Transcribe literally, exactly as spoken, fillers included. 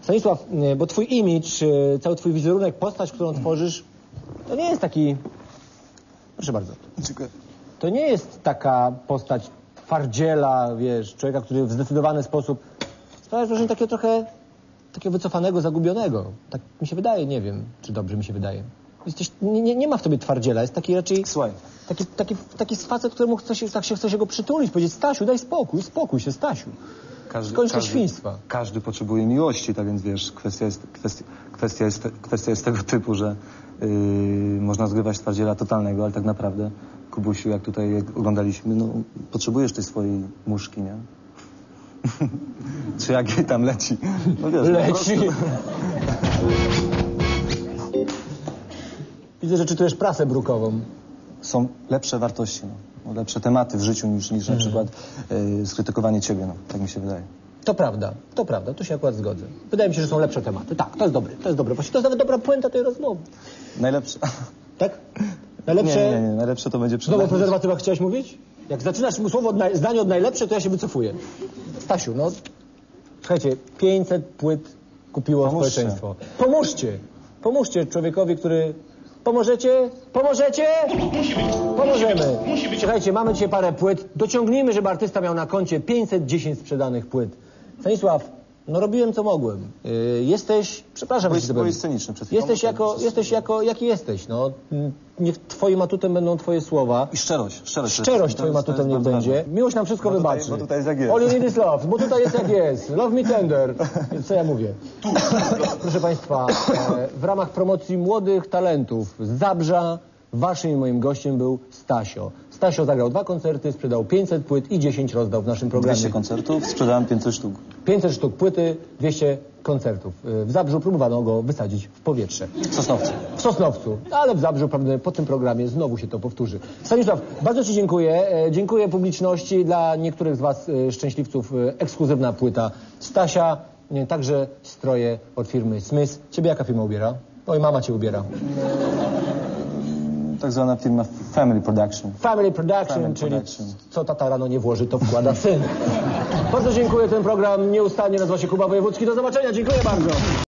Stanisław, bo twój imidż, cały twój wizerunek, postać, którą tworzysz, to nie jest taki... Proszę bardzo. Dziękuję. To nie jest taka postać twardziela, wiesz, człowieka, który w zdecydowany sposób... Sprawiasz wrażenie takiego trochę... takiego wycofanego, zagubionego. Tak mi się wydaje, nie wiem, czy dobrze mi się wydaje. Jesteś, nie, nie, nie ma w tobie twardziela, jest taki raczej... Słuchaj. Taki, taki, taki facet, któremu chce się, tak się chce się go przytulić, powiedzieć: Stasiu, daj spokój, spokój się, Stasiu. Każdy, Skończ te każdy, świństwa. Każdy potrzebuje miłości, tak więc wiesz, kwestia jest, kwestia, kwestia jest, kwestia jest tego typu, że yy, można zgrywać twardziela totalnego, ale tak naprawdę, Kubusiu, jak tutaj jak oglądaliśmy, no potrzebujesz tej swojej muszki, nie? Czy jak jej tam leci? No wiesz, Leci. po prostu... Widzę, że czytujesz prasę brukową. Są lepsze wartości, no. Lepsze tematy w życiu niż, niż na przykład yy, skrytykowanie ciebie, no. Tak mi się wydaje. To prawda, to prawda, tu się akurat zgodzę. Wydaje mi się, że są lepsze tematy. Tak, to jest dobre, to jest dobre. Właśnie to jest nawet dobra puenta tej rozmowy. Najlepsze... Tak? Najlepsze... Nie, nie, nie, najlepsze to będzie Znowu o przed... prezerwatywach chciałeś mówić? Jak zaczynasz słowo od naj... zdanie od najlepsze, to ja się wycofuję. Stasiu, no... Słuchajcie, pięćset płyt kupiło Pomóżcie. społeczeństwo. Pomóżcie! Pomóżcie człowiekowi, który... Pomożecie? Pomożecie? Musi być. Pomożemy. Musi być. Słuchajcie, mamy dzisiaj parę płyt. Dociągnijmy, żeby artysta miał na koncie pięćset dziesięć sprzedanych płyt. Stanisław, no robiłem co mogłem. Yy, jesteś... Przepraszam, Byłeś, że ci to byłeś powiem. sceniczny przed chwilą. Jesteś jako, jesteś jako, jaki jesteś, no. Niech twoim atutem będą twoje słowa. I szczerość, szczerość. to Szczerość jest- twoim to jest- to atutem jest niech bardzo będzie. ważne. Miłość nam wszystko Bo tutaj- wybaczy. bo tutaj jest jak jest. All you need is love, bo tutaj jest jak jest. Love me tender. Co ja mówię? Proszę państwa, e, w ramach promocji młodych talentów z Zabrza waszym i moim gościem był Stasio. Stasio zagrał dwa koncerty, sprzedał pięćset płyt i dziesięć rozdał w naszym programie. dwieście koncertów, sprzedałem pięćset sztuk. pięćset sztuk płyty, dwieście koncertów. E, W Zabrzu próbowano go wysadzić w powietrze. W Sosnowcu. W Sosnowcu, ale w Zabrzu pewnie po tym programie znowu się to powtórzy. Stanisław, bardzo ci dziękuję. E, dziękuję publiczności. Dla niektórych z was e, szczęśliwców e, ekskluzywna płyta Stasia, e, także stroje od firmy Smith. Ciebie jaka firma ubiera? Oj, mama cię ubiera. Tak zwana firma Family Production. Family Production, Family czyli Production. co tata rano nie włoży, to wkłada syn. Bardzo dziękuję. Ten program nieustannie nazywa się Kuba Wojewódzki. Do zobaczenia. Dziękuję bardzo.